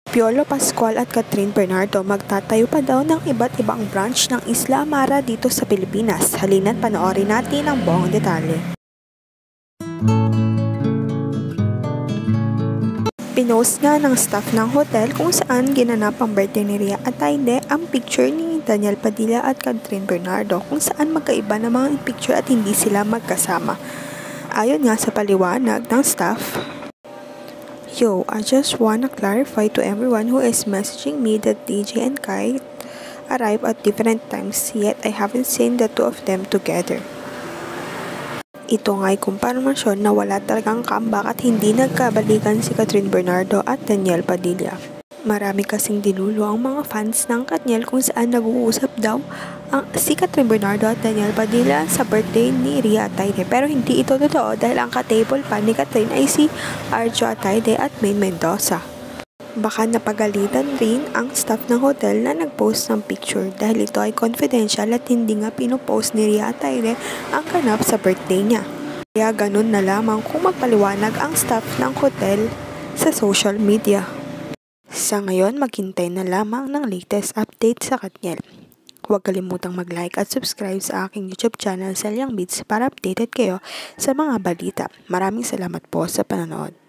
Piolo Pascual at Catherine Bernardo magtatayo pa daw ng iba't ibang branch ng Isla Amara dito sa Pilipinas. Halina't panoorin natin ang buong detalye. Pinost nga ng staff ng hotel kung saan ginanap ang birthday ni Rhea Atayde ang picture ni Daniel Padilla at Catherine Bernardo kung saan magkaiba namang picture at hindi sila magkasama. Ayon nga sa paliwanag ng staff, "Yo, I just wanna clarify to everyone who is messaging me that DJ and Kai arrive at different times, yet I haven't seen the two of them together." Ito nga'y kumpirmasyon na wala talagang comeback at hindi nagkabalikan si Catherine Bernardo at Daniel Padilla. Marami kasing dinulo ang mga fans ng Katniel kung saan nag-uusap daw si Catherine Bernardo at Daniel Padilla sa birthday ni Rhea Atayde. Pero hindi ito totoo dahil ang ka-table pa ni Catherine ay si Arjo Atayde at Maine Mendoza. Baka napagalitan rin ang staff ng hotel na nag-post ng picture dahil ito ay confidential at hindi nga pinopost ni Rhea Atayde ang ganap sa birthday niya. Kaya ganun na lamang kung magpaliwanag ang staff ng hotel sa social media. Sa ngayon, maghintay na lamang ng latest update sa Katniel. Huwag kalimutang mag-like at subscribe sa aking YouTube channel, Selyang Beats, para updated kayo sa mga balita. Maraming salamat po sa panonood.